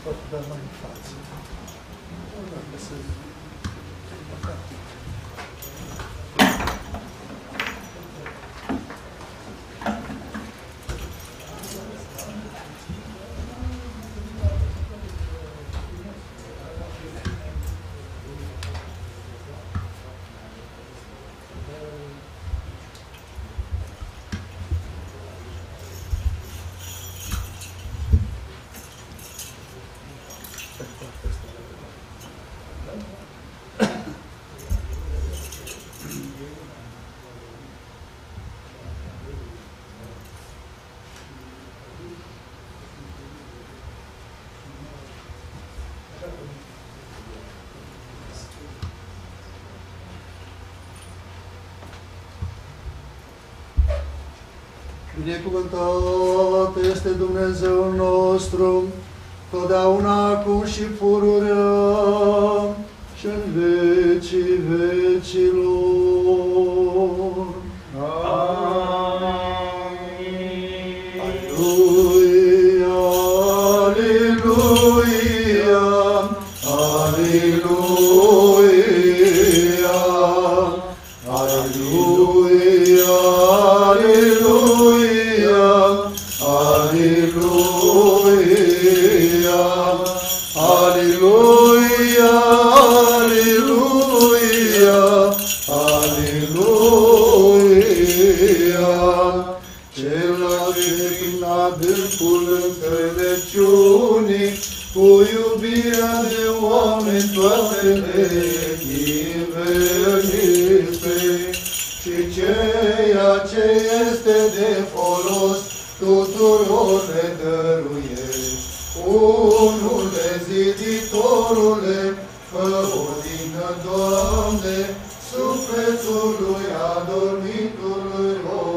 poate da mai în față. Dacă să... Binecuvântat este Dumnezeul nostru, totdeauna, acum și pururea și în vecii vecilor. Amin. Aleluia, aleluia, aleluia, aleluia, aleluia, aleluia, aleluia, Cel ce prin adâncul înțelepciunii, cu iubirea de oameni toate le chiverise, și ceea ce este de folos tuturor le dăruiești. Unule, ziditorule, fă odină, Doamne, sufletului adormitului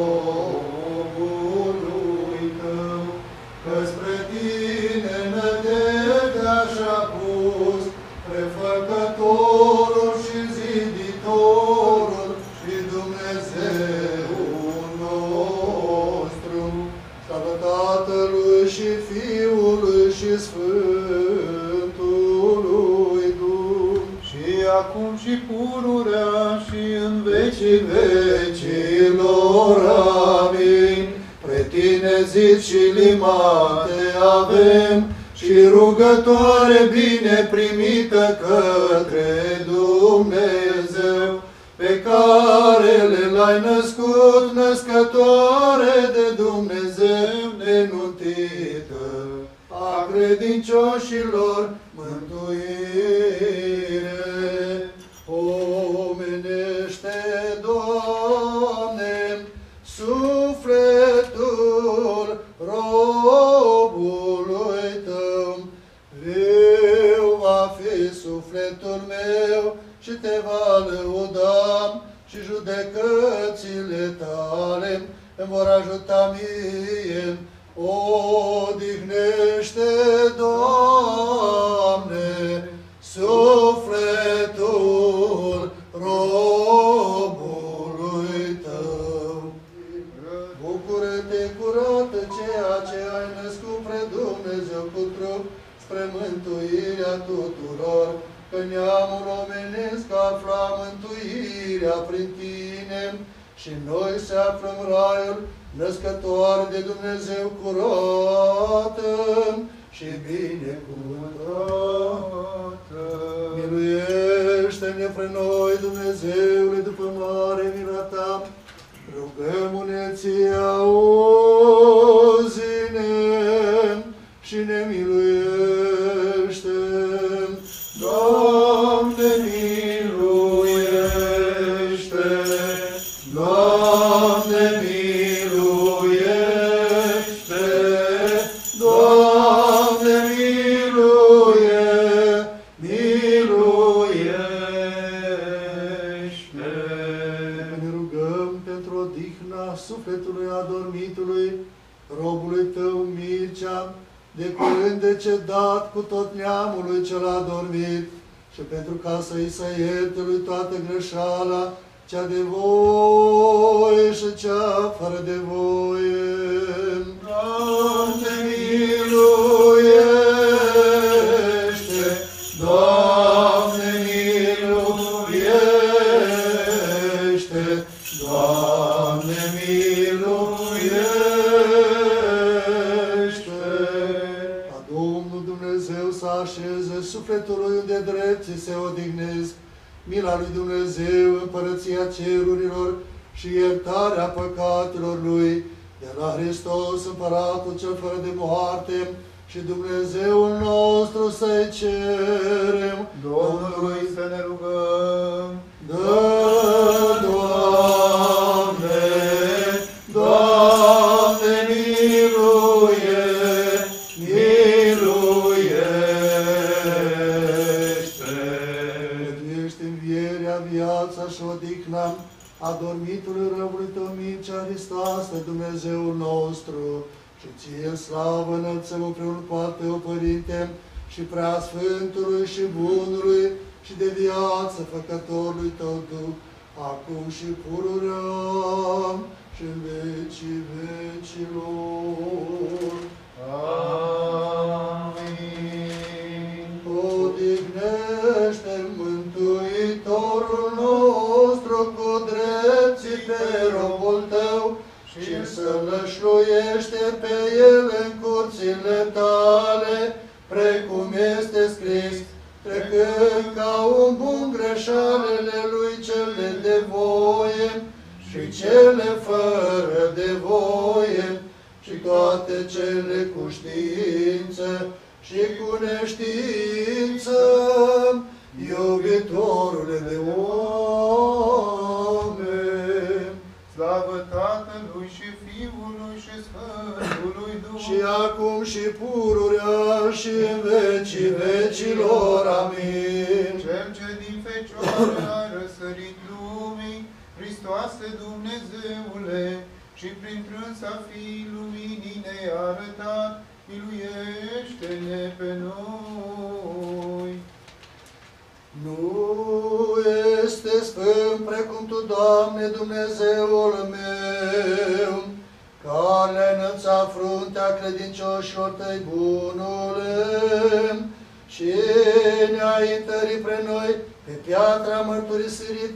robului Tău, că spre Tine nădejdea și-a pus, prefăcătorul și ziditorul și Dumnezeul nostru. Slavă Tatălui și Fiului și Sfântului Duh, și acum și pururea și în vecii vecilor. Amin. Pre Tine zid și limate avem, și rugătoare bine primită către Dumnezeu, pe care l-ai născut, născătoare de Dumnezeu nenuntită, a credincioșilor mântuire. Omenește, Doamne, sufletul robului Tău, viu va fi sufletul meu și Te va lăuda, și judecățile Tale îmi vor ajuta mie. Odihnește, Doamne, sufletul robului Tău. Bucură-te, curată, ceea ce ai născut pre Dumnezeu cu trup, spre mântuirea tuturor, că neamul omenesc afla mântuirea prin Tine, și noi se aflăm raiul născătoare de Dumnezeu curată și binecuvântată. Miluiește-ne pre noi, Dumnezeule, după mare mila Ta, rugăm-ne Ție, auzi-ne și ne miluiește. Doamne, miluiește! Doamne, miluiește! Doamne, miluiește! Ne rugăm pentru odihna sufletului adormitului, robului Tău Mircea, de curând decedat cu tot neamului cel adormit, și pentru ca să-i se ierte lui toată greșeala, cea de voie și cea fără de voie. Doamne, miluiește! așeze sufletului unde drept ți se odihnezi, mila lui Dumnezeu, împărăția cerurilor și iertarea păcatelor lui, de la Hristos, Împăratul cel fără de moarte, și Dumnezeul nostru să-i cerem. Domnului să ne rugăm. Dă, Doamne, Doamne, miluie, miluiește! Tu ești învierea, viața și odihna adormitului răului tău, Mircea Hristoase, Dumnezeul nostru, și ție slavă înălțăm împreună cu al tău, Părinte, și preasfântului și bunului și de viață făcătorului tău Duh, acum și pururea și în vecii vecilor. Amin. Odihnește Mântuitorul nostru cu drepții pe robul tău, și să lășluiește pe el în curțile tale, precum este scris, trecând ca un bun greșalele lui cele de voie și cele fără de voie și toate cele cu știință și cu neștiință, iubitorule de oameni. Slavă Tatălui și Fiului și Sfântului Duh. Și acum și pururea și în vecii vecilor. Amin. Cel ce din Fecioară a răsărit lumii, Hristoase Dumnezeule, și prin trânsa Fiii Luminii ne-a arătat, miluiește-ne pe noi. Nu este sfânt precum Tu, Doamne, Dumnezeul meu, care le-ai înălțat fruntea credincioșilor Tăi, bunule, și ne-ai întărit pre noi pe piatra mărturisirii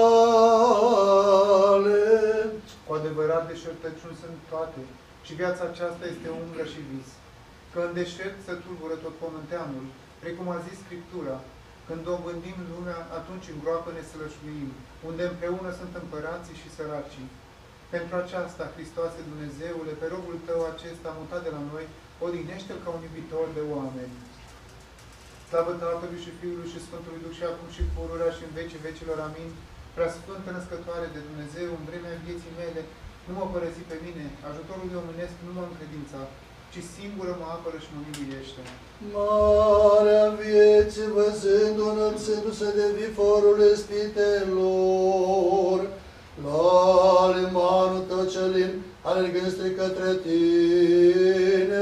Tale. Cu adevărat, deșertăciuni sunt toate, și viața aceasta este umbră și vis. Că în deșert se tulbură tot pământeanul, precum a zis Scriptura, când dobândim lumea, atunci în groapă ne sălășluim, unde împreună sunt împărații și săracii. Pentru aceasta, Hristoase Dumnezeule, pe robul Tău acesta mutat de la noi, odihnește-L ca un iubitor de oameni. Slavă Tatălui și Fiului și Sfântului Duh și acum și pururea și în vecii vecilor. Amin. Preasfântă Născătoare de Dumnezeu, în vremea vieții mele, nu mă părăsi pe mine, ajutorul de omenesc nu mă încredința, ci singură mă apără și mă miluiește. Marea vieții, văzându-o înălțându-se de viforul ispitelor, la limanul Tău celin, alergând strict către Tine,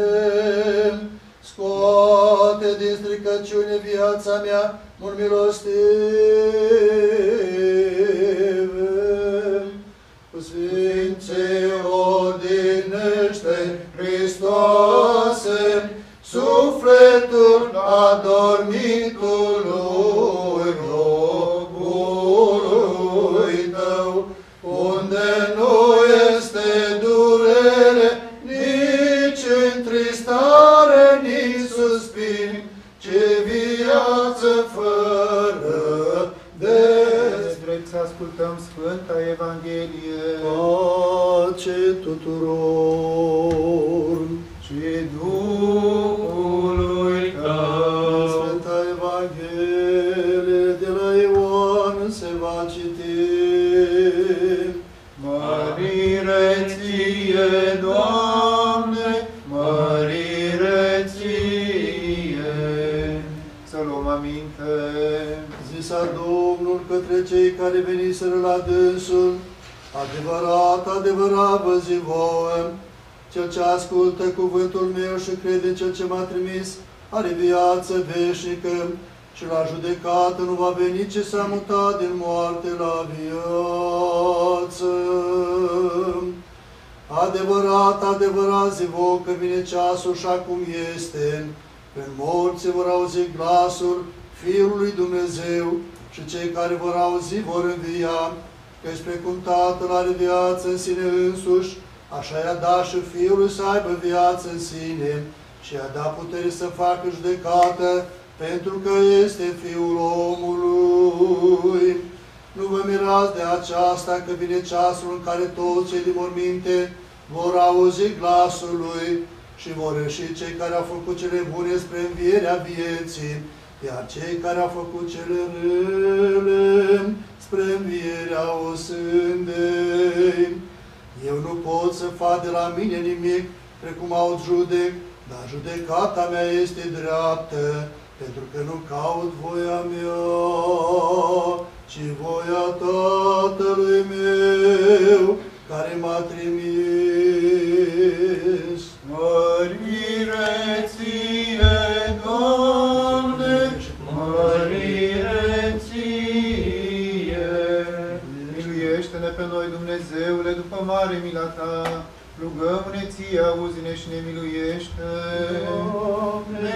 scoate din stricăciune viața mea, mult milostive. Cu Sfinții odihnește, Hristoase, sufletul adormitului robului Tău, unde nu este durere, nici întristare, nici suspin, ci viață fără de Drept să ascultăm Sfânta Evanghelie. pace tuturor. Și Duhului Tău. Sfânta Evanghelie de la Ioan se va citi. Mărire Ție, Doamne, mărire Ție. Să luăm aminte. Zisa Domnul către cei care veniseră la dânsul, adevărat, adevărat vă zic vouă, cel ce ascultă cuvântul meu și crede în cel ce m-a trimis, are viață veșnică și la judecată nu va veni, ci s-a mutat din moarte la viață. Adevărat, adevărat zic vouă că vine ceasul și acum este, când morții vor auzi glasul Fiul lui Dumnezeu și cei care vor auzi vor învia, căci precum Tatăl are viață în sine însuși, așa i-a dat și Fiului să aibă viață în sine și a dat putere să facă judecată, pentru că este Fiul omului. Nu vă mirați de aceasta, că vine ceasul în care toți cei din morminte vor auzi glasul Lui și vor ieși cei care au făcut cele bune spre învierea vieții, iar cei care au făcut cele rele spre învierea osândei. Eu nu pot să fac de la mine nimic, precum au judec, dar judecata mea este dreaptă, pentru că nu caut voia mea, ci voia Tatălui meu, care m-a trimis. Mărire ție, Doamne, mărire ție. Miluiește-ne pe noi, Dumnezeule, după mare mila Ta. Rugăm-ne ție, auzi-ne și ne miluiește. Doamne,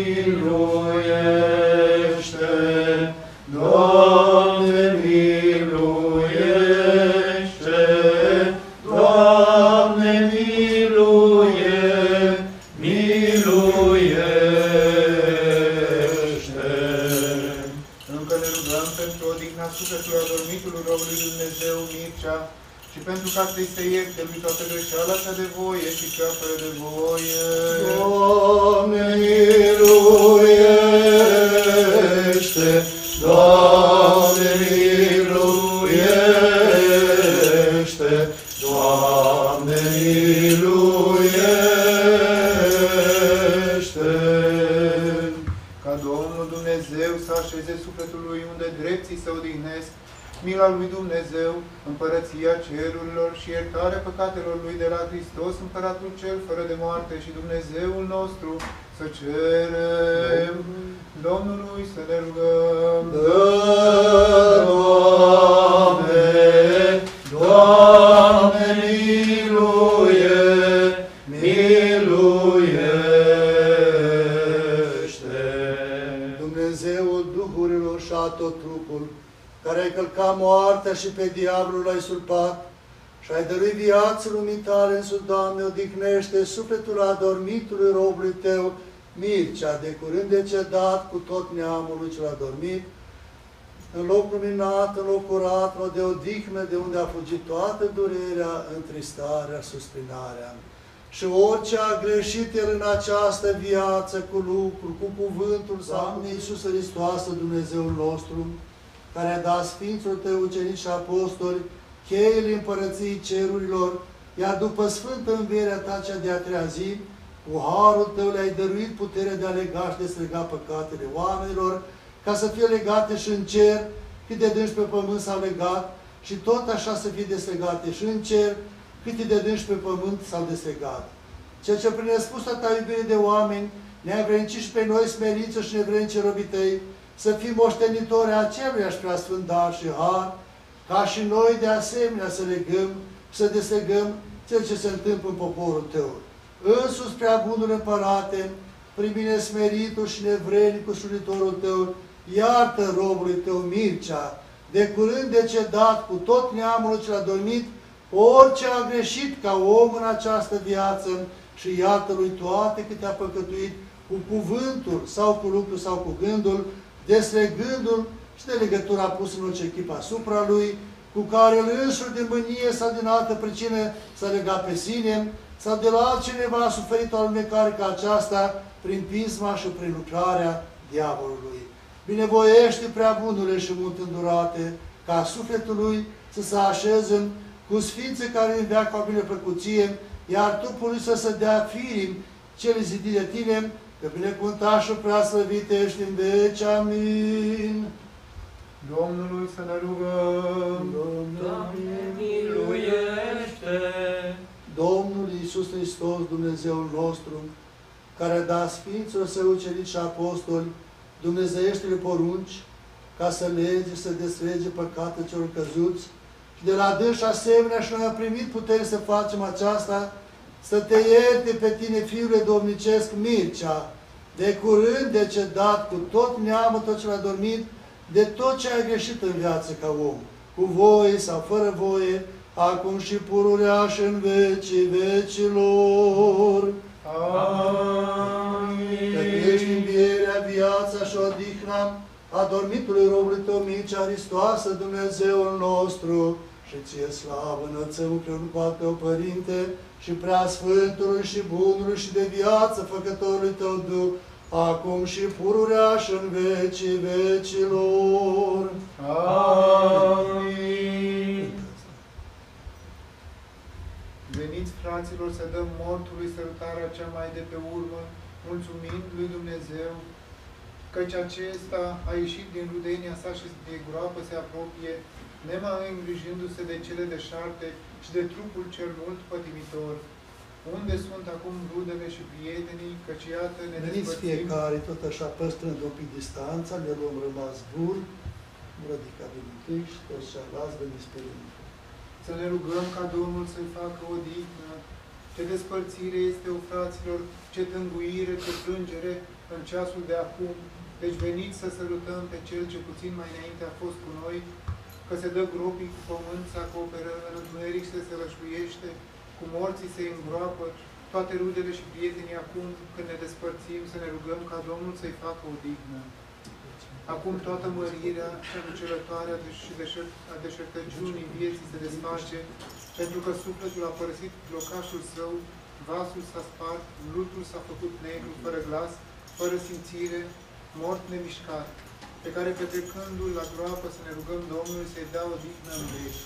miluiește! Doamne, miluiește! Doamne, miluiește! Încă ne rugăm pentru odihna sufletului adormitului robului Dumnezeu Mircea și pentru ca să-i se ierte lui toată greșeala cea de voie și cea fără de voie. Doamne, miluiește! Doamne, miluiește! Doamne, miluiește! Ca Domnul Dumnezeu să așeze sufletul lui unde drepții se odihnesc, mila lui Dumnezeu, împărăția cerurilor și iertarea păcatelor lui de la Hristos, Împăratul cel fără de moarte și Dumnezeul nostru, să cerem Domnului să ne rugăm. Dă, Doamne, Doamne, miluiește! Dumnezeul duhurilor și a tot trupul, care ai călcat moartea și pe diavolul l-ai surpat și ai dăruit viață lumii tale însuși, Doamne, odihnește sufletul adormitului robului Tău, Mircea, de curând decedat cu tot neamul lui cel adormit, în loc luminat, în loc curat, în loc de odihnă, de unde a fugit toată durerea, întristarea, suspinarea. Și orice a greșit el în această viață, cu lucru, cu cuvântul, Doamne Iisus Hristoasă, Dumnezeul nostru, care a dat Sfinților Tăi ucenici și apostoli, cheile împărăției cerurilor, iar după sfântă învierea Ta cea de-a treia zi, cu harul Tău le-ai dăruit puterea de a lega și deslega păcatele oamenilor, ca să fie legate și în cer, cât de dânși pe pământ s-au legat, și tot așa să fie deslegate și în cer, cât de dânși pe pământ s-au deslegat. Ceea ce prin nespusă Ta iubire de oameni, ne-ai vrednicit și pe noi smeriță și nevrednici robii Tăi, să fim moștenitori aceluiași preasfânt dar și har, ca și noi de asemenea să legăm, să deslegăm cel ce se întâmplă în poporul Tău. Însuți, prea bunul Împărate, primi-ne smeritul și nevrednicul slujitorul Tău, iartă robului Tău Mircea, de curând decedat cu tot neamul cel adormit, orice a greșit ca om în această viață și iartă lui toate câte a păcătuit cu cuvântul sau cu lucru sau cu gândul, deslegându-l și de legătura pusă în orice chip asupra lui, cu care el însuși din mânie sau din altă pricină s-a legat pe sine, sau de la altcineva a suferit o alunecare ca aceasta prin pisma și prin lucrarea diavolului. Binevoiește, prea bunule și mult îndurate, ca sufletul lui să se așeze cu sfințe care în veac cu binefăcuție, iar trupul lui să se dea firim cele zidite de Tine, că binecuvântat și prea slăvit ești în veci. Amin. Domnului să ne rugăm. Doamne, miluiește! Domnul Iisus Hristos, Dumnezeul nostru, care a dat Sfinților Săi ucenici și apostoli dumnezeieștile porunci, ca să lege, să deslege păcatele celor căzuți, și de la dânși asemenea și noi am primit putere să facem aceasta, să Te ierte pe Tine, Fiule Domnicesc Mircea, de curând decedat cu tot neamul tot ce l-a dormit, de tot ce ai greșit în viață ca om, cu voie sau fără voie, acum și pururea și în vecii vecilor. Amin. adormitului robului tău Mircea, Hristoasă, Dumnezeul nostru, și ție slavă înălțăm împreună cu al tău, Părinte, și preasfântului și bunului și de viață făcătorului tău Duh, acum și pururea și în vecii vecilor. Amin. Veniți, fraților, să dăm mortului sărutarea cea mai de pe urmă, mulțumind lui Dumnezeu, căci acesta a ieșit din rudenia sa și de groapă se apropie, nemai îngrijindu-se de cele deșarte și de trupul cel mult pătimitor. Unde sunt acum rudele și prietenii, căci iată ne Veniți despărțim. fiecare, tot așa, păstrând un pic distanța, ne luăm rămas bun, Brădica de întâi și toți ceilalți veniți pe rând. Să ne rugăm ca Domnul să-i facă o dignă. Ce despărțire este, o fraților, ce tânguire, ce plângere în ceasul de acum. Deci veniți să sărutăm pe cel ce puțin mai înainte a fost cu noi, că se dă gropii cu pământ, se acoperă, în întuneric se sălășluiește, cu morții se îngroapă, toate rudele și prietenii acum, când ne despărțim, să ne rugăm ca Domnul să-i facă o dignă. Acum toată mărirea și anucelătoarea și a deșertăciunii vieții se desface, pentru că sufletul a părăsit locașul său, vasul s-a spart, lutul s-a făcut negru, fără glas, fără simțire, mort nemișcat, pe care petrecându-l la groapă să ne rugăm Domnului să-i dea o dignă în veci.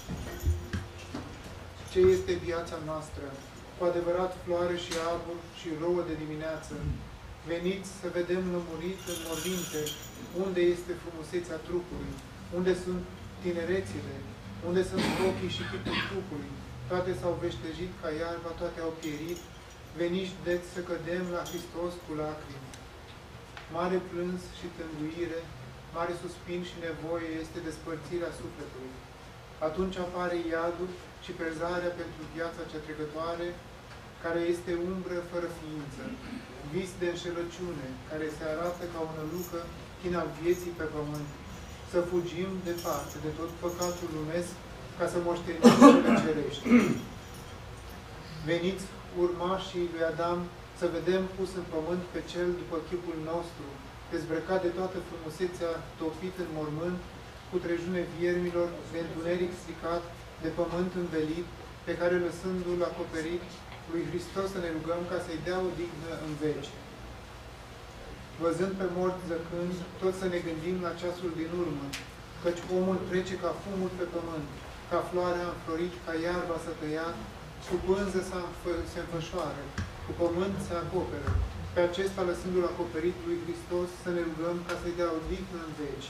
Ce este viața noastră? Cu adevărat floare și arbor și rouă de dimineață. Veniți să vedem lămurit în morminte unde este frumusețea trupului, unde sunt tinerețile, unde sunt ochii și chipul trupului. Toate s-au veștejit ca iarba, toate au pierit. Veniți, deci, să cădem la Hristos cu lacrimi. Mare plâns și tânguire, mare suspin și nevoie este despărțirea sufletului. Atunci apare iadul și prezarea pentru viața cea trecătoare, care este umbră fără ființă, vis de înșelăciune, care se arată ca o nălucă chin al vieții pe pământ. Să fugim departe de tot păcatul lumesc, ca să moștenim cele cerești. Veniți, urmașii lui Adam, să vedem pus în pământ pe cel după chipul nostru, dezbrăcat de toată frumusețea, topit în mormânt, cu trejune viermilor, de întuneric stricat, de pământ învelit, pe care lăsându-l acoperit, lui Hristos să ne rugăm ca să-i dea o dignă în veci. Văzând pe morți zăcând, tot să ne gândim la ceasul din urmă, căci omul trece ca fumul pe pământ, ca floarea înflorit, ca iarba s-a tăiat, cu pânză se înfășoară, cu pământ se acoperă. Pe acesta, lăsându-l acoperit lui Hristos, să ne rugăm ca să-i dea o dignă în veci.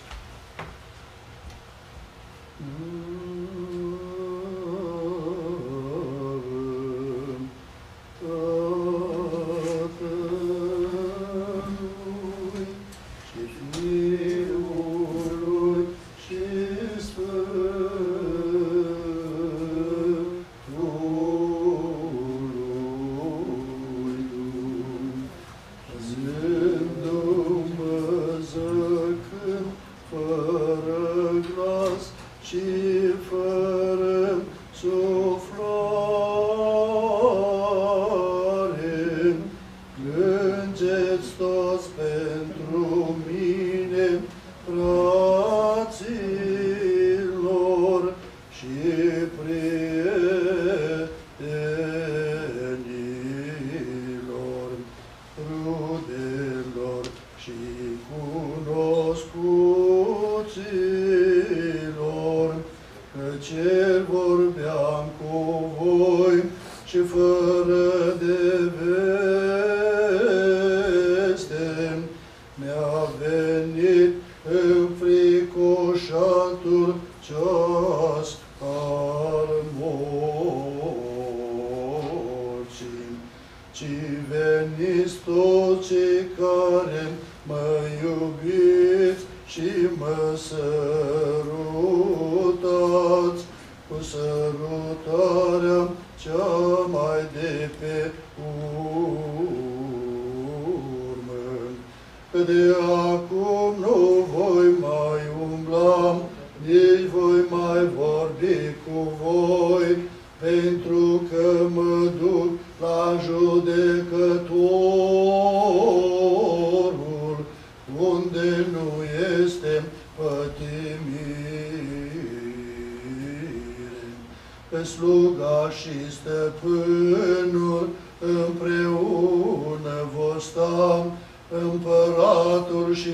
sluga și stăpânul, împreună vor sta împăratul și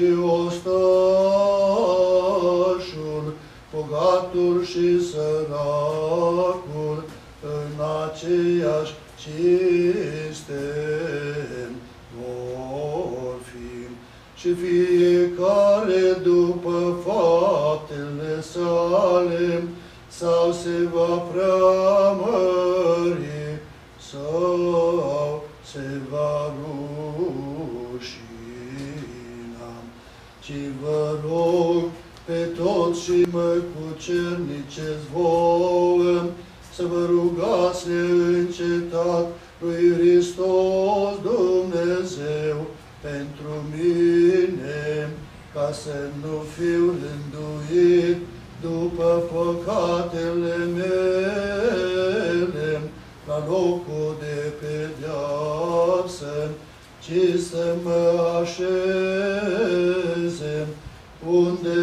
ostașul, bogatul și săracul, în aceeași cinste vor fi. Și fiecare după faptele sale, sau se va preamări, sau se va rușina. Ci vă rog pe toți și mă cucernicesc vouă, să vă rugați neîncetat lui Hristos Dumnezeu pentru mine, ca să nu fiu rânduit după păcatele mele la locul de pedeapsă, ci să mă așeze unde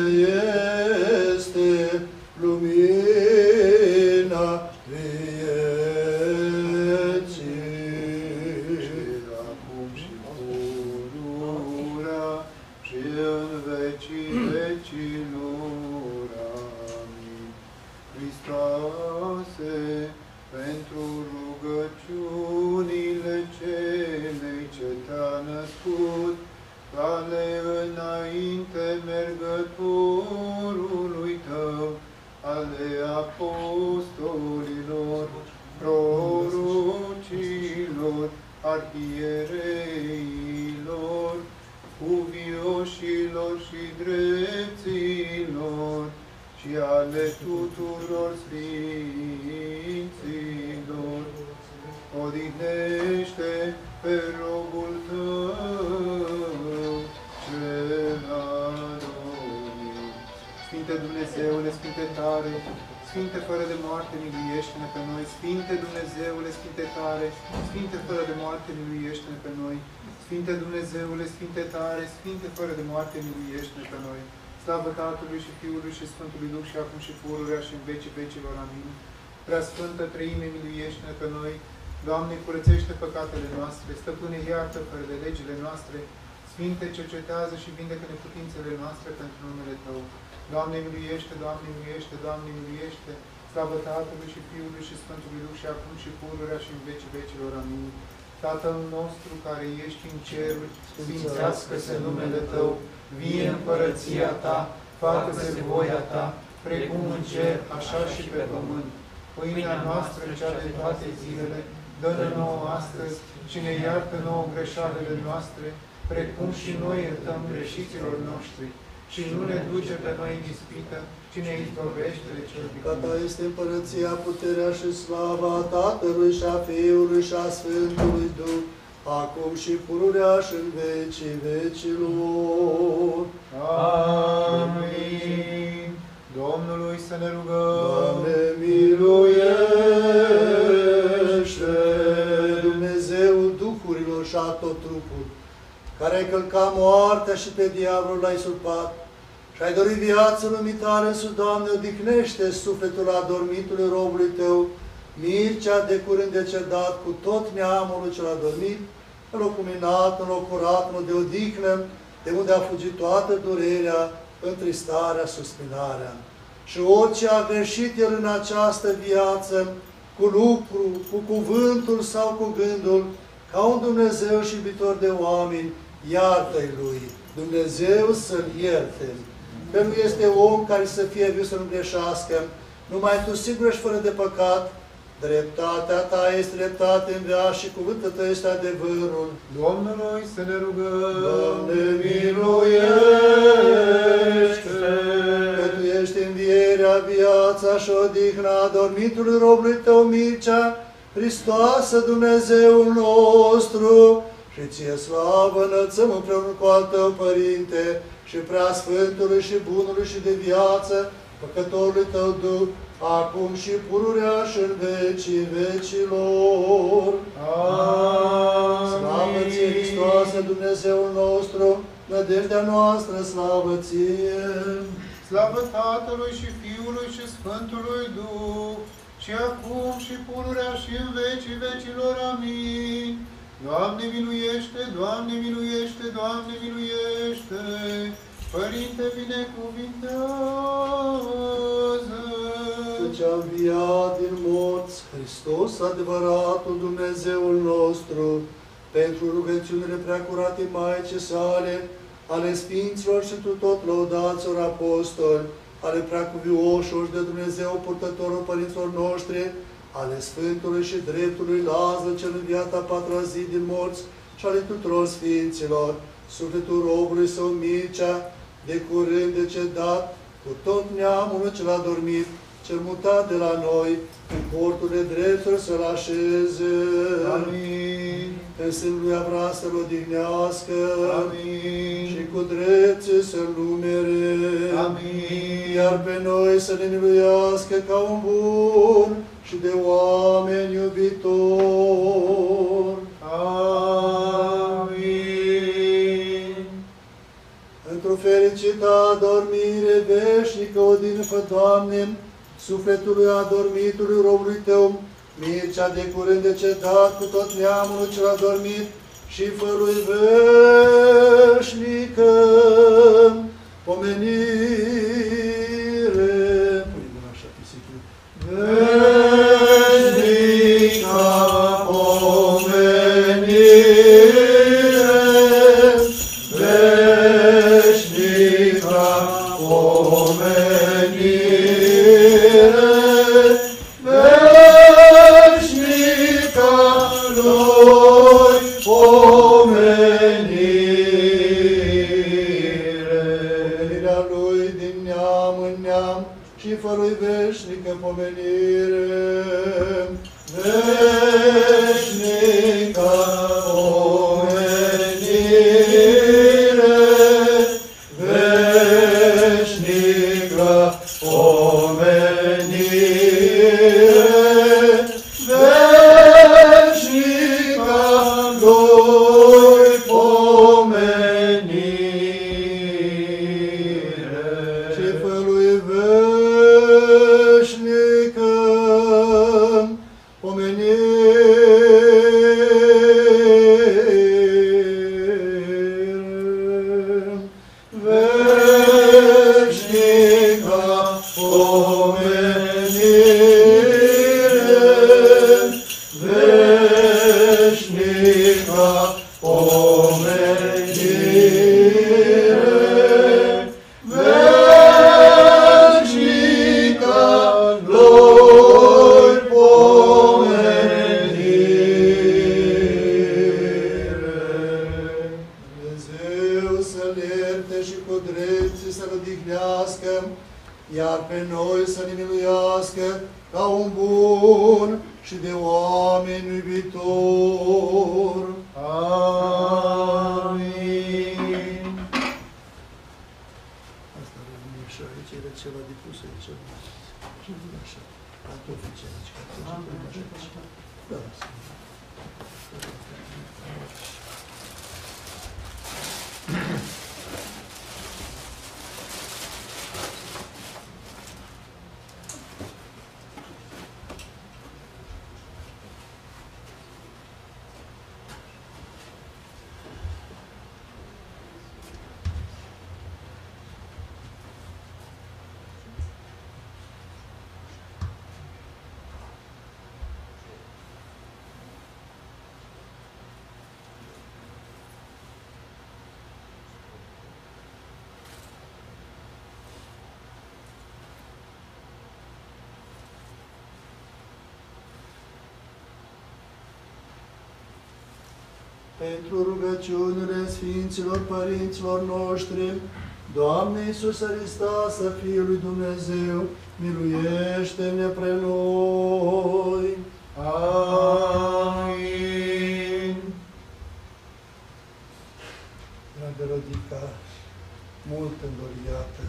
este lumina vieții. Acum și pururea și în vecii vecilor. Amin. Hristoase, pentru rugăciunile celei ce te-a născut, cale înainte mergătorului tău, ale apostolilor, prorocilor, arhiereilor, cuvioșilor și drepților, și ale tuturor sfinților. Odihnește pe robul tău cel adormit. Sfinte Dumnezeule, Sfinte tare, Sfinte fără de moarte, miluiește-ne pe noi. Sfinte Dumnezeule, Sfinte tare, Sfinte fără de moarte, miluiește-ne pe noi. Sfinte Dumnezeule, Sfinte tare, Sfinte fără de moarte, miluiește-ne pe noi. Slavă Tatălui și Fiului și Sfântului Duh și acum și pururea și în vecii vecilor. Amin. Prea Sfântă Treime, miluiește-ne pe noi. Doamne, curățește păcatele noastre. Stăpâne, iartă fără de legile noastre. Sfinte, cercetează și vindecă neputințele noastre pentru numele Tău. Doamne, miluiește, Doamne, miluiește, Doamne, miluiește. Slavă Tatălui și Fiului și Sfântului Duh și acum și pururea și în vecii vecilor. Amin. Tatăl nostru care ești în ceruri, sfințească-se numele Tău. Vie împărăția Ta, facă-se voia Ta, precum în cer, așa și pe pământ. Pâinea noastră, cea de toate zilele, dă-ne nouă astăzi și ne iartă nouă greșalele noastre, precum și noi iertăm greșiților noștri. Și nu ne duce pe noi în ispită, ci ne izbăvește de cel viclean. Ca Ta este împărăția, puterea și slava Tatălui și a Fiului și a Sfântului Duh, acum și pururea și în vecii vecilor. Amin. Domnului să ne rugăm. Doamne, miluiește! Dumnezeu duhurilor și a tot trupul, care ai călcat moartea și pe diavolul l-ai surpat și ai dorit viață lumii Tale însuși, Doamne, odihnește sufletul adormitului robului Tău, Mircea, de curând decedat, cu tot neamul cel adormit, în loc luminat, în loc curat, în loc de odihnă, de unde a fugit toată durerea, întristarea, suspinarea. Și orice a greșit el în această viață, cu lucru, cu cuvântul sau cu gândul, ca un Dumnezeu și iubitor de oameni, iartă-i lui. Dumnezeu să-l ierte. Că nu este om care să fie viu să nu greșească, numai Tu sigur ești fără de păcat. Dreptatea Ta este dreptate în veac și cuvântul Tău este adevărul. Domnului să ne rugăm. Doamne, miluiește! Că Tu ești învierea, viața și odihna adormitului robului Tău, Mircea, Hristoasă Dumnezeul nostru, și Ție slavă înălțăm împreună cu al Tău, Părinte, și Preasfântului și Bunului și de viață, Păcătorului Tău Duh, acum și pururea și în vecii vecilor. Amin. Slavă Ție, Hristoase, Dumnezeul nostru, nădejdea noastră, slavă Ție! Slavă Tatălui și Fiului și Sfântului Duh, și și acum și pururea și în vecii vecilor. Amin. Doamne miluiește, Doamne miluiește, Doamne miluiește. Părinte, binecuvintează. Căci a înviat din morți Hristos, adevăratul Dumnezeul nostru, pentru rugăciunile preacurate Maicii sale, ale Sfinților și tot lăudaților apostoli, ale preacuvioșilor de Dumnezeu, purtătorul părinților noștri, ale Sfântului și Dreptului Lazar, cel înviat a patra zi din morți, și ale tuturor Sfinților, sufletul robului său Mircea, de curând decedat, cu tot neamul ce l-a dormit, cel mutat de la noi, în cortul de drepturi să-l așeze. Amin. În sânul lui Avram să-l odihnească. Amin. Și cu dreptul să-l numere. Amin. Iar pe noi să ne miluiască ca un bun și de oameni iubitor. Amin. Într-o fericită adormire veșnică, odihnă, Doamne, sufletului adormitului robului Tău, Mircea, de curând decedat, cu tot neamul cel adormit, și fărui veșnică pomenire. Pune așa pisică. Veșnică pomenire, veșnică pomenire, veșnică lui pomenire. Pomenirea lui din neam în neam și fărui veșnică pomenire. Veșnică pomenire, veșnică pomenire, veșnică lui pomenire. Și fărui veșnică pomenire, veșnică pomenire, veșnică pomenire, veșnică lui pomenire. Dumnezeu să-l ierte și cu drepții să-l odihnească, iar pe noi să ne miluiască ca un bun și de oameni iubitor. Amin. Asta rămâne așa, aici era ceva de pus aici. Și așa, cartofici aici, cartofici aici. Da, pentru rugăciunile Sfinților Părinților noștri, Doamne Iisuse Hristos, Fiul lui Dumnezeu, miluiește-ne pre noi. Amin. Dragă Rodica, mult îndoriată,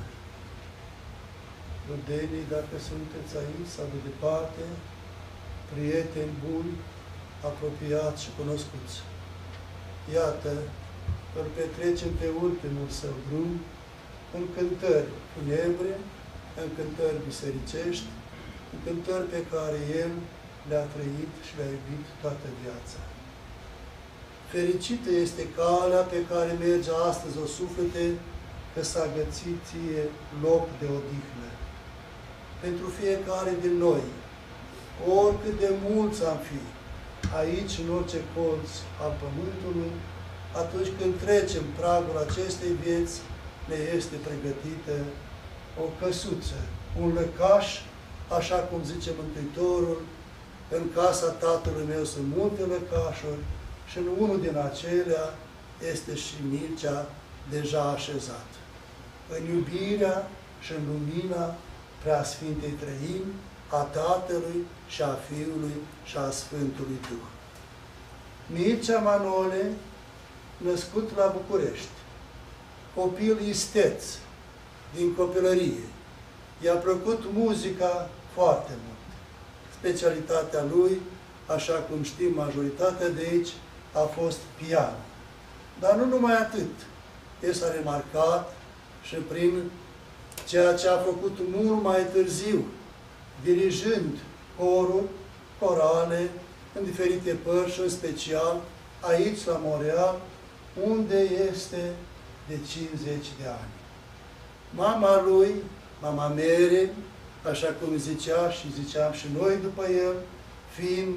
rudenii, dacă sunteți aici sau de departe, prieteni buni, apropiați și cunoscuți. Iată, îl petrecem pe ultimul său drum în cântări funebre, în cântări bisericești, cântări pe care el le-a trăit și le-a iubit toată viața. Fericită este calea pe care merge astăzi o suflete, că s-a găsit ție loc de odihnă. Pentru fiecare din noi, oricât de mulți am fi, aici, în orice colț al pământului, atunci când trecem pragul acestei vieți, ne este pregătită o căsuță, un lăcaș, așa cum zice Mântuitorul, în casa Tatălui meu sunt multe lăcașuri și în unul din acelea este și Mircea deja așezat. În iubirea și în lumina Preasfintei Trăimi, a Tatălui și a Fiului și a Sfântului Duh. Mircea Manole, născut la București, copil isteț din copilărie, i-a plăcut muzica foarte mult. Specialitatea lui, așa cum știm majoritatea de aici, a fost pian. Dar nu numai atât. El s-a remarcat și prin ceea ce a făcut mult mai târziu, dirijând coruri, corale, în diferite părți și în special aici la Montreal, unde este de 50 de ani. Mama lui, mama Mere, așa cum zicea și ziceam și noi după el, fiind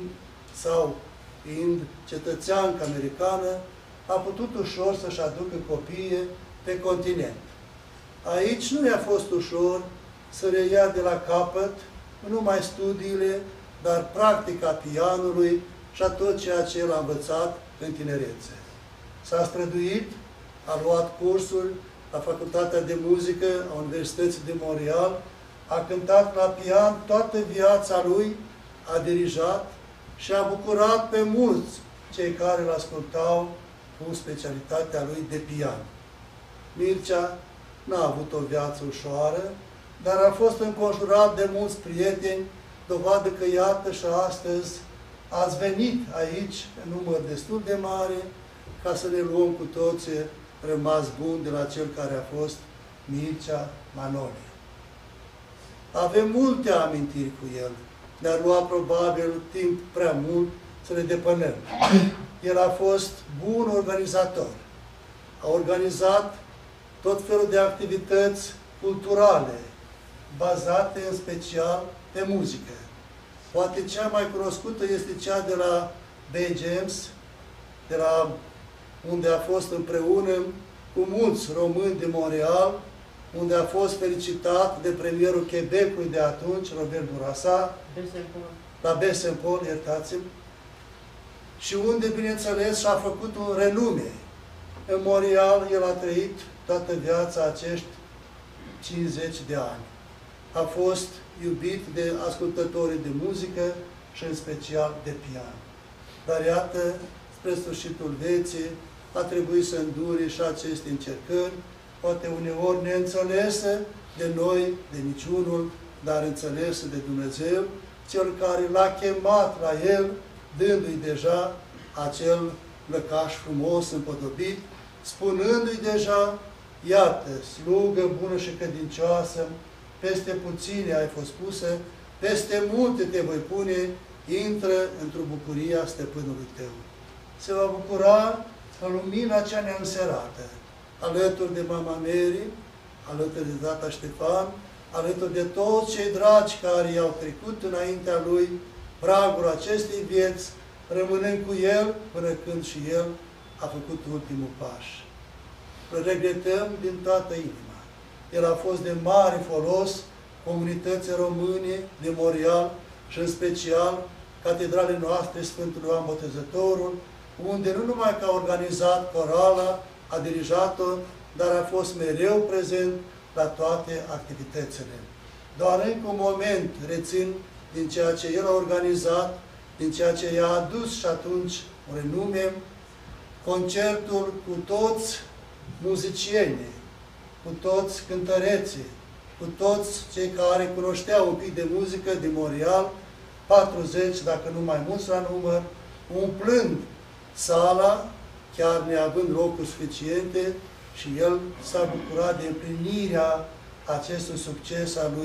cetățeancă americană, a putut ușor să-și aducă copiii pe continent. Aici nu i-a fost ușor să reia de la capăt nu numai studiile, dar practica pianului și a tot ceea ce el a învățat în tinerețe. S-a străduit, a luat cursuri la Facultatea de Muzică a Universității de Montreal, a cântat la pian toată viața lui, a dirijat și a bucurat pe mulți cei care îl ascultau cu specialitatea lui de pian. Mircea n-a avut o viață ușoară, dar a fost înconjurat de mulți prieteni, dovadă că, iată, și astăzi ați venit aici, în număr destul de mare, ca să ne luăm cu toții rămas bun de la cel care a fost Mircea Manole. Avem multe amintiri cu el. Ne-ar lua probabil timp prea mult să le depănăm. El a fost bun organizator. A organizat tot felul de activități culturale, bazate în special pe muzică. Poate cea mai cunoscută este cea de la Bay James, de la unde a fost împreună cu mulți români de Montreal, unde a fost felicitat de premierul Quebecului de atunci, Robert Bourassa, la Baie-Saint-Paul, iertați-mi, și unde, bineînțeles, și-a făcut un renume. În Montreal, el a trăit toată viața acești 50 de ani. A fost iubit de ascultătorii de muzică și în special de pian. Dar iată, spre sfârșitul vieții, a trebuit să îndure și aceste încercări, poate uneori neînțelese de noi, de niciunul, dar înțelese de Dumnezeu, Cel care l-a chemat la el, dându-i deja acel lăcaș frumos, împodobit, spunându-i deja, iată, slugă bună și credincioasă, peste puține ai fost pusă, peste multe te voi pune, intră într-o bucuria stăpânului tău. Se va bucura în lumina cea neînserată, alături de mama Mary, alături de tata Ștefan, alături de toți cei dragi care i-au trecut înaintea lui pragul acestei vieți, rămânând cu el până când și el a făcut ultimul paș. Îl regretăm din toată inima. El a fost de mare folos comunității române de Montreal și în special catedralei noastre Sfântul Ioan Botezătorul, unde nu numai că a organizat corala, a dirijat-o, dar a fost mereu prezent la toate activitățile. Doar încă un moment rețin din ceea ce el a organizat, din ceea ce i-a adus și atunci un renume, concertul cu toți muzicienii, cu toți cântăreții, cu toți cei care cunoșteau un pic de muzică din Montreal, 40, dacă nu mai mulți la număr, umplând sala, chiar neavând locuri suficiente, și el s-a bucurat de împlinirea acestui succes al lui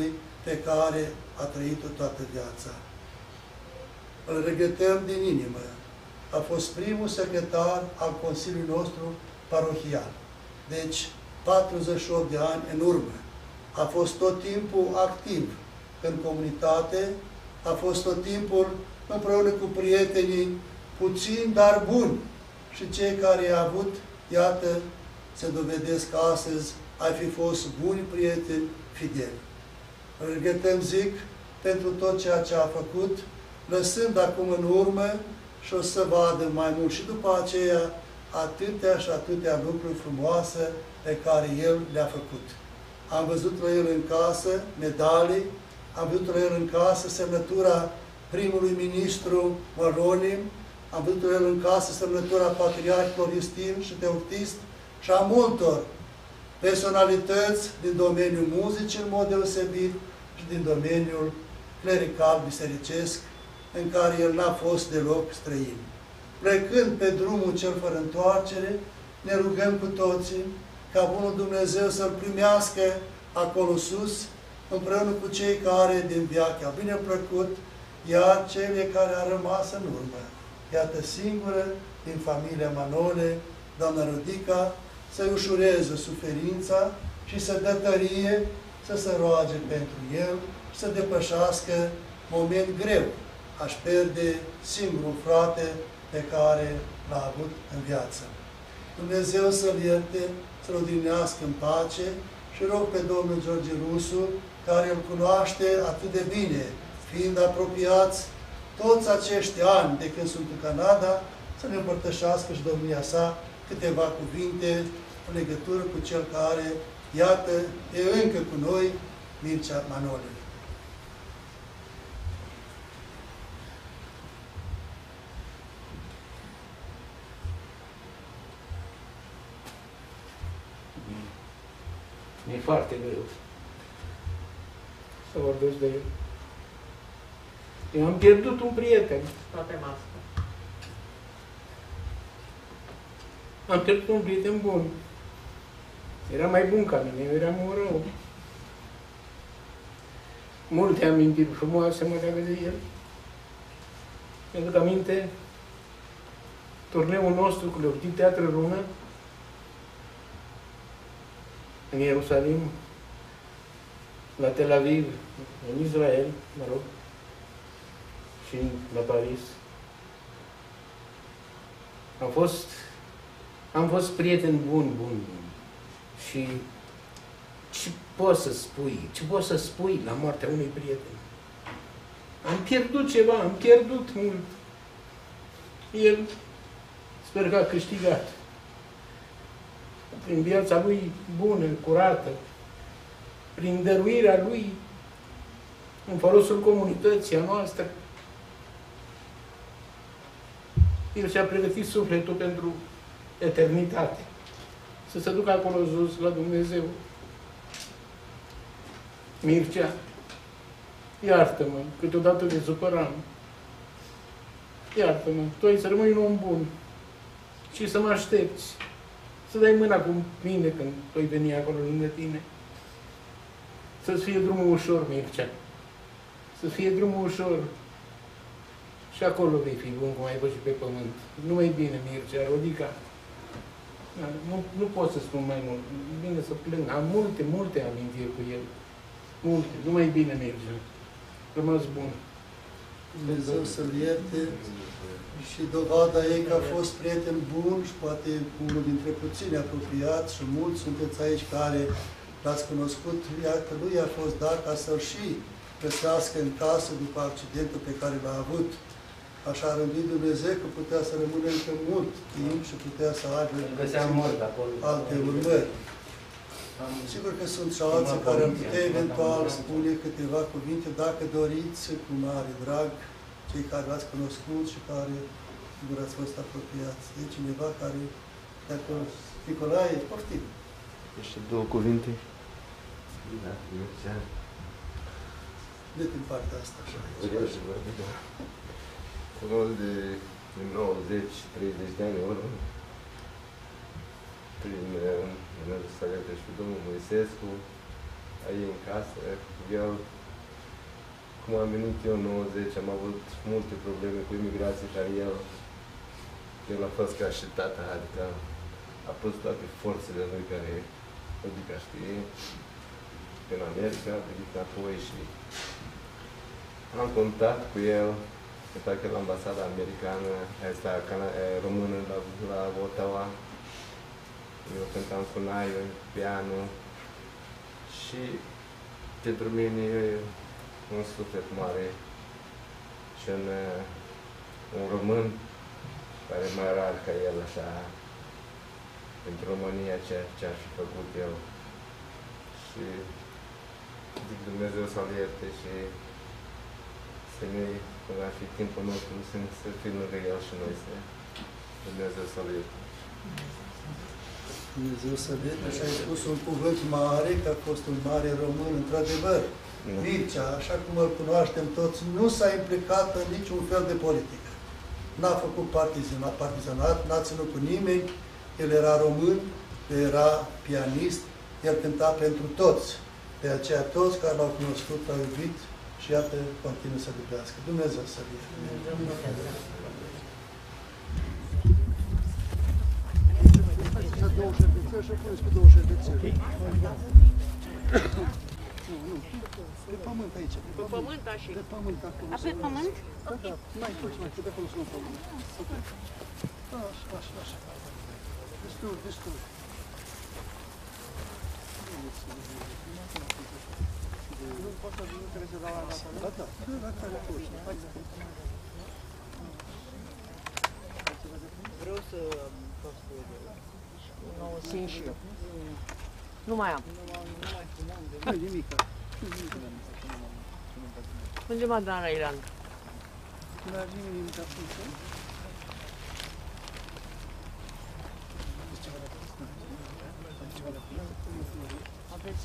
pe care a trăit-o toată viața. Îl regretăm din inimă. A fost primul secretar al Consiliului nostru parohial. Deci, 48 de ani în urmă. A fost tot timpul activ în comunitate, a fost tot timpul împreună cu prietenii, puțini, dar buni. Și cei care i-a avut, iată, se dovedesc astăzi, ai fi fost buni prieteni, fideli. Îl regretăm, zic, pentru tot ceea ce a făcut, lăsând acum în urmă și o să vadă mai mult și după aceea atâtea și atâtea lucruri frumoase pe care El le-a făcut. Am văzut la El în casă medalii, am văzut la El în casă semnătura primului ministru Măronim, am văzut la El în casă semnătura patriarhilor Iustin și Teoctist și a multor personalități din domeniul muzicii în mod deosebit și din domeniul clerical bisericesc, în care El n-a fost deloc străin. Plecând pe drumul cel fără întoarcere, ne rugăm cu toții ca Bunul Dumnezeu să-L primească acolo sus, împreună cu cei care din viață au bine plăcut, iar cele care au rămas în urmă. Iată singură din familia Manole, doamna Rodica, să-i ușureze suferința și să dă tărie, să se roage pentru el și să depășească moment greu. Aș pierde singurul frate pe care l-a avut în viață. Dumnezeu să-l ierte, să-l odihnească în pace și rog pe Domnul George Rusu, care îl cunoaște atât de bine, fiind apropiați toți acești ani de când sunt în Canada, să ne împărtășească și domnia sa câteva cuvinte în legătură cu cel care, iată, e încă cu noi, Mircea Manole. Mi-e foarte greu să vorbesc de el. Eu am pierdut un prieten. Toate mască. Am pierdut un prieten bun. Era mai bun ca mine, eu eram un rău. Multe amintiri frumoase mă leagă de el. Mi-aduc aminte turneul nostru cu Leotin Teatră Rună în Ierusalim, la Tel Aviv, în Israel, mă rog, și la Paris. Am fost prieten bun. Și ce poți să spui la moartea unui prieten? Am pierdut ceva, am pierdut mult. El sper că a câștigat. Prin viața lui bună, curată, prin dăruirea lui în folosul comunității a noastră. El și-a pregătit sufletul pentru eternitate. Să se ducă acolo jos la Dumnezeu. Mircea, iartă-mă, câteodată te supăram. Iartă-mă, tu ai să rămâi un om bun și să mă aștepți. Să dai mâna cu mine când voi veni acolo lângă tine. Să-ți fie drumul ușor, Mircea. Să fie drumul ușor. Și acolo vei fi bun, cum ai fost și pe pământ. Nu-i bine, Mircea, Rodica. Nu pot să spun mai mult. Bine să plâng. Am multe amintiri cu el. Multe. Numai bine, Mircea. Rămas bun. Dumnezeu să-l ierte și dovada ei că a fost prieten bun și poate unul dintre puțini apropiați și mulți sunteți aici care l-ați cunoscut. Iată, lui a fost dat ca să-l și găsească în casă după accidentul pe care l-a avut. Așa a rânduit Dumnezeu că putea să rămână încă mult timp și putea să aibă alte urmări. Sigur că sunt și alții care am putea eventual spune câteva cuvinte, dacă doriți, cu mare drag, cei care l-ați cunoscut și care, sigur, ați fost apropiați. E cineva care, de acolo, Nicolae, poftim. Ești două cuvinte? Da, de din partea asta, așa. Rol de 90-30 de ani, ori prin Dumnezeu Săgătă și Domnul Moisescu, aici în casă, el cum am venit eu în 90, am avut multe probleme cu imigrație, care el a fost ca și tata, adică a pus toate forțele lui care, adică știi, în America, a venit înapoi și am contact cu el, contact la ambasada americană, asta română la Ottawa. Eu cântam cu naiul, piano și pentru mine e un suflet mare și un român care e mai rar ca el, așa, pentru România ce ar fi făcut el. Și zic Dumnezeu să-l ierte și să ne, când ar fi timpul nostru, să fim lângă el și noi, să Dumnezeu să-l ierte. Dumnezeu să vede și ai spus un cuvânt mare, că a fost un mare român, într-adevăr. Mircea, așa cum îl cunoaștem toți, nu s-a implicat în niciun fel de politică. N-a făcut partizanat, n-a ținut cu nimeni, el era român, el era pianist, el cânta pentru toți. De aceea toți care l-au cunoscut l-au iubit și iată, continuă să iubească. Dumnezeu să fie. Două șervețeli și puneți cu două șervețeli. Nu, pe pământ aici. Pe pământ, așa. Pe pământ acolo. Pe pământ? Da, da, mai încolo, de acolo să nu pământ. Așa. Destul. Nu pot să nu trebuie să dau la data. Da, Vreau să țin și eu. Nu mai am. Nu e nimic. Unde m-a dat la Irlanda? Nu are nimeni nimic atunci. Aveți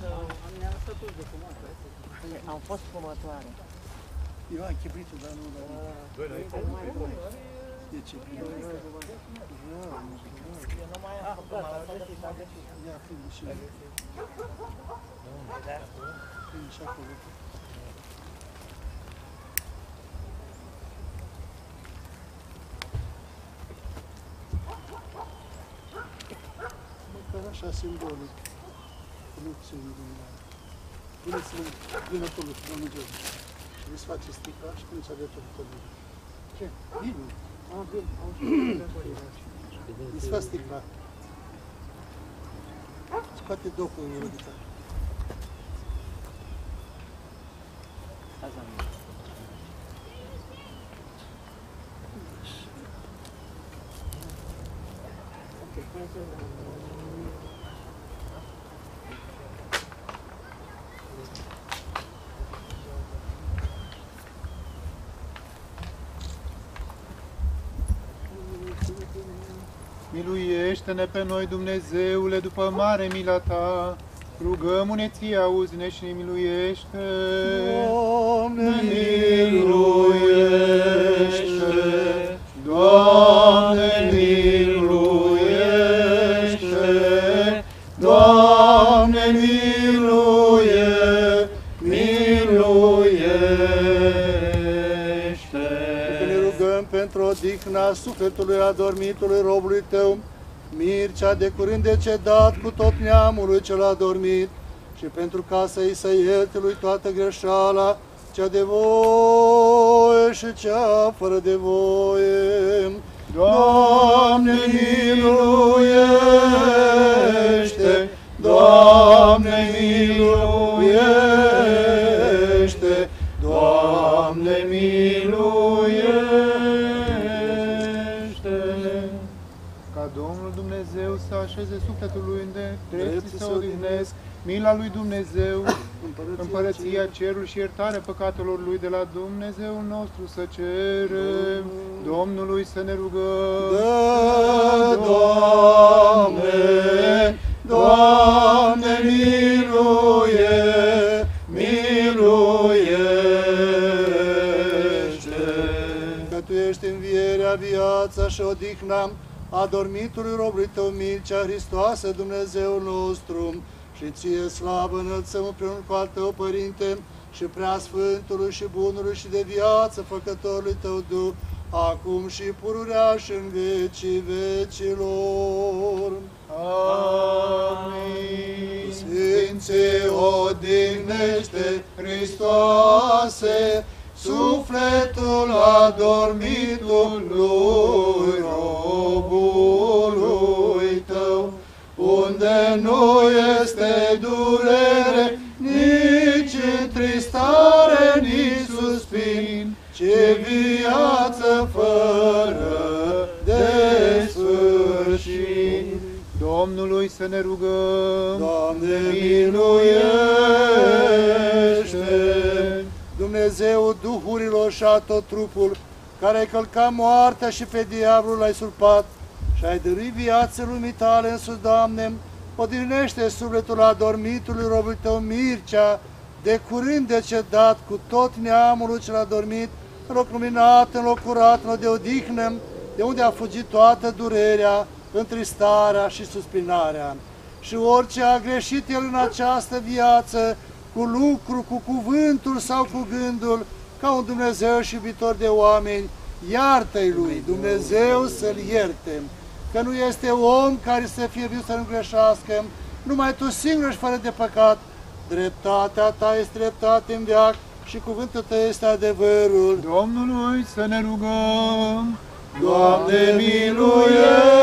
am fost fumătoare. Eu am chibritul, dar nu e ce bine. Eu nu mai am făcut, Ia, filmă și eu. Filmă și acolo. Măcar așa simbolic. Nu țin lumina. Puneți-l din acolo, cu domnul George. Și îți face sticla și puneți alături cu bine. Ce? Bine. Îți faci sticla. Scoate docul în următoare. Miluiește-ne pe noi, Dumnezeule, după mare mila Ta. Rugăm-ne Ție, auzi-ne și ne miluiește. Doamne, miluiește! Doamne, miluiește! Doamne, miluiește! Ne rugăm pentru odihna sufletului adormitului robului Tău, Mircea, de curând decedat cu tot neamului cel adormit, și pentru ca să-i se ierte lui toată greșeala, cea de voie și cea fără de voie. Doamne, miluiește! Doamne, miluiește! Doamne, miluiește! Ca Domnul Dumnezeu să așeze sufletul lui unde drepții să odihnesc, mila lui Dumnezeu, împărăția cerului și iertarea păcatelor lui de la Dumnezeul nostru să cerem, Domnului să ne rugăm. Dă, Doamne, Doamne, miluiește! Că Tu ești învierea, viața și odihna adormitului robului Tău, Mircea, Hristoase, Dumnezeul nostru, și Ție slavă înălțăm împreună cu al Tău, Părinte, și preasfântului și bunului și de viață făcătorului tău Duh, acum și pururea și în vecii vecilor. Amin. Sfinții odihnește, Hristoase, sufletul adormitului robului tău, unde nu este durere, nici întristare, nici suspin, ci viață fără de sfârșit. Domnului să ne rugăm. Doamne, miluiește! Dumnezeu duhurilor și a tot trupul, care ai călcat moartea și pe diavolul l-ai surpat și ai dăruit viață lumii tale însuși, Doamne, odihnește sufletul adormitului robului tău Mircea, de curând decedat cu tot neamul cel adormit, în loc luminat, în loc curat, în loc de odihnă, de unde a fugit toată durerea, întristarea și suspinarea. Și orice a greșit el în această viață, cu lucru, cu cuvântul sau cu gândul, ca un Dumnezeu și iubitor de oameni, iartă-i lui, Dumnezeu să-l ierte, că nu este om care să fie viu să nu greșească, numai tu singur ești fără de păcat, dreptatea ta este dreptate în veac și cuvântul tău este adevărul. Domnului să ne rugăm. Doamne, miluiește!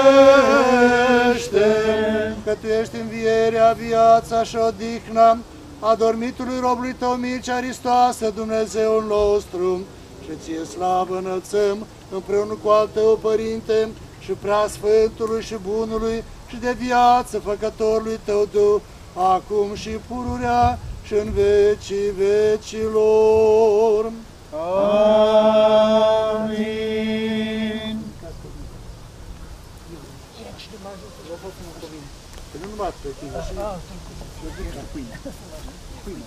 Că Tu ești învierea, viața și odihna adormitului robului Tău Mircea Hristoase, Dumnezeul nostru, și Ție slavă înălțăm împreună cu al Tău Părinte și preasfântului și bunului și de viață făcătorului Tău Duh, acum și pururea și în vecii vecilor. Amin. Nu numai pe tine, și eu zic la pâine. Pâine.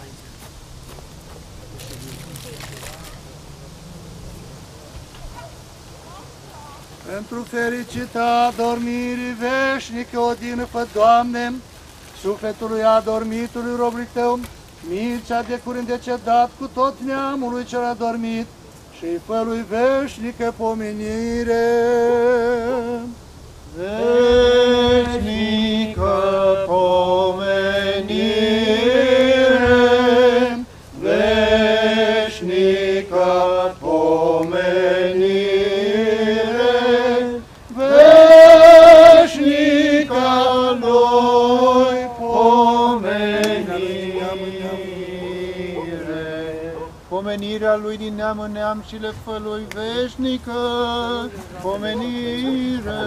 Pentru fericita dormirii veșnică, odină fă, Doamne, sufletului adormitului robului Tău, Mircea de curând decedat cu tot neamului cel adormit, și-i fă lui veșnică pomenire. Veșnică pomenire, veșnică pomenire, veșnică lui pomenire. Pomenirea lui din neam în neam și le fă lui veșnică pomenire.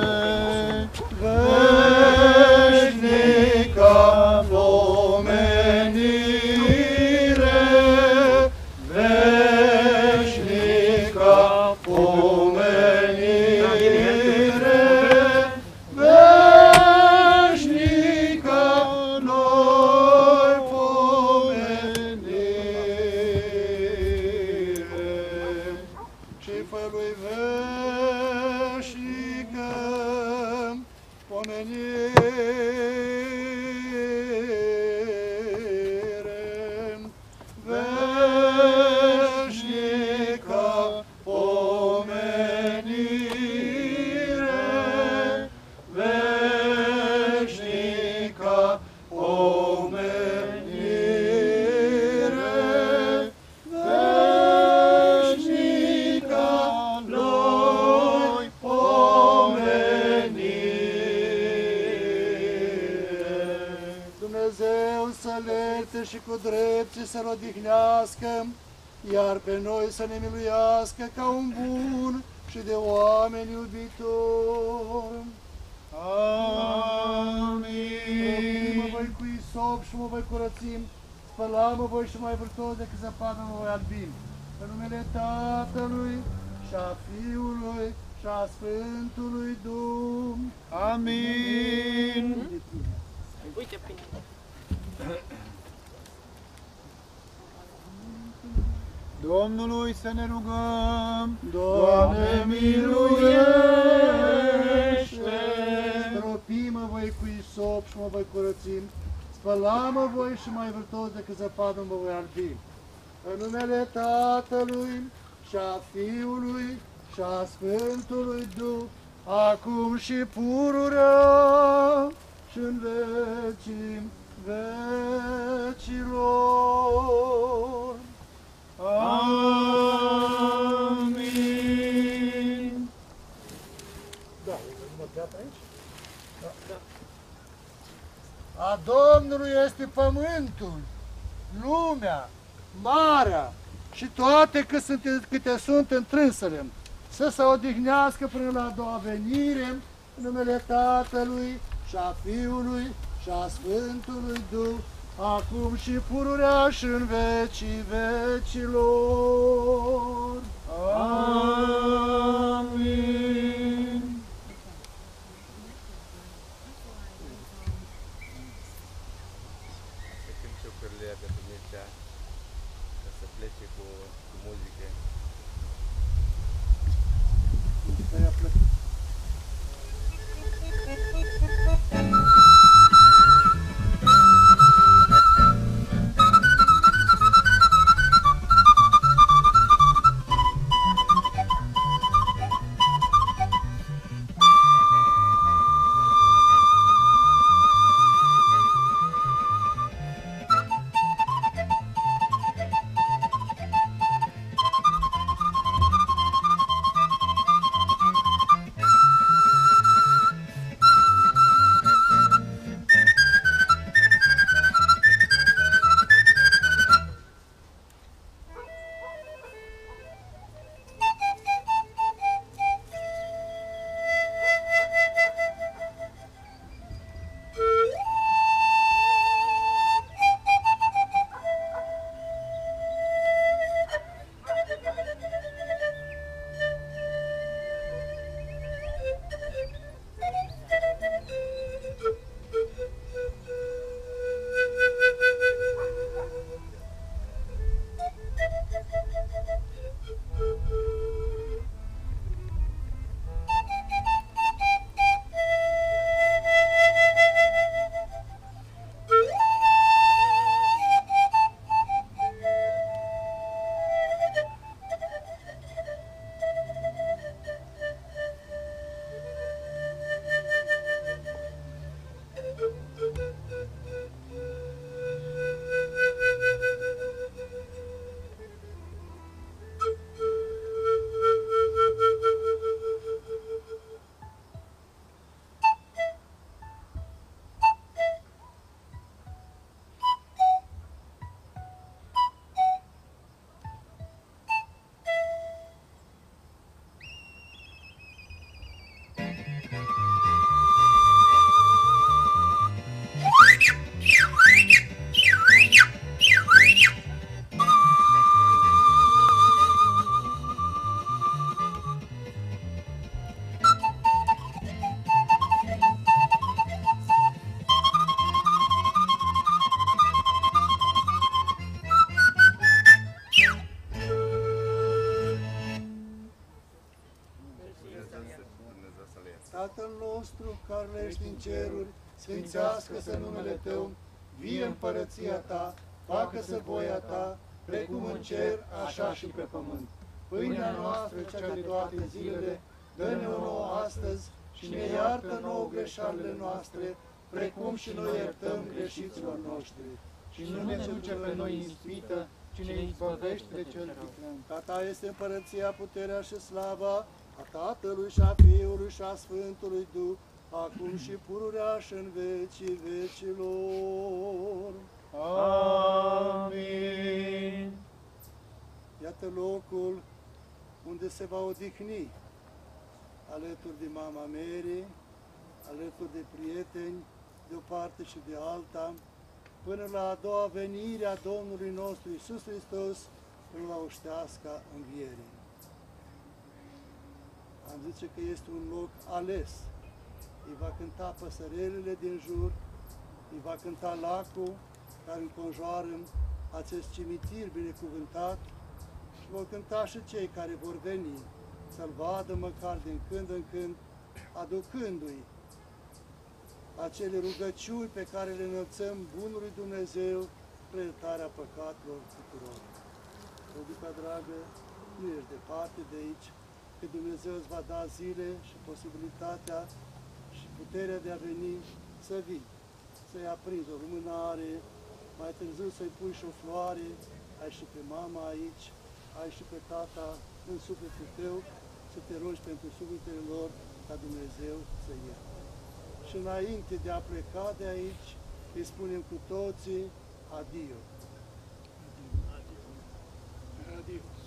Veșnică pomenire, veșnică pomenire, veșnică noi pomenire. Și fă lui veșnică pomenire, veșnică pomenire, veșnică pomenire, veșnică lui pomenire. Dumnezeu să-l ierte și cu drept să-l odihnească, iar pe noi să ne miluiască ca un bun și de oameni iubitor. Amin. Mă voi cu isop și mă voi curăți, spăla-mă voi și mai vârtos decât zăpadă mă voi albi. În numele Tatălui și a Fiului și a Sfântului Duh. Amin. Uite pe mine. Domnului să ne rugăm. Doamne, miluiește! Stropii-mă voi cu isop și mă voi curăți, spăla-mă voi și mai vârtos decât zăpadă mă voi albi. În numele Tatălui și a Fiului și a Sfântului Duh, acum și pururea și în vecii vecilor. Amin. Da, mă beat aici? Da. A Domnului este pământul, lumea, marea și toate câte sunt întrânsele, să se odihnească până la a doua venire, în numele Tatălui și a Fiului și a Sfântului Duh, acum și pururea și în vecii vecilor. Amin. Să cânt ciocurile pentru Mircea, ca să plece cu muzică. Aia plăcut. Tatăl nostru, care ești în ceruri, sfințească-se numele Tău, vie împărăția Ta, facă-se voia Ta, precum în cer, așa și pe pământ. Pâinea noastră, cea de toate zilele, dă-ne-o nouă astăzi și ne iartă nouă greșalile noastre, precum și noi iertăm greșiților noștri. Și nu ne duce pe noi în ispită, ci ne izbăvește de cel viclean. Ca Ta este împărăția, puterea și slava, a Tatălui și a Fiului și a Sfântului Duh, acum și pururea și în vecii vecilor. Amin. Iată locul unde se va odihni, alături de Mama Mary, alături de prieteni, de o parte și de alta, până la a doua venire a Domnului nostru Iisus Hristos, până la oșteasca învierii. Am zice că este un loc ales. Îi va cânta păsărelile din jur, îi va cânta lacul care înconjoară acest cimitir binecuvântat și vor cânta și cei care vor veni să-L vadă măcar din când în când, aducându-i acele rugăciuni pe care le înălțăm Bunului Dumnezeu spre iertarea păcatelor tuturor. Rodica dragă, nu ești departe de aici, că Dumnezeu îți va da zile și posibilitatea și puterea de a veni să vii, să-i aprinzi o lumânare, mai târziu să-i pui și o floare, ai și pe mama aici, ai și pe tata în sufletul tău, să te rogi pentru sufletele lor ca Dumnezeu să ierte. Și înainte de a pleca de aici, îi spunem cu toții adio. Adio.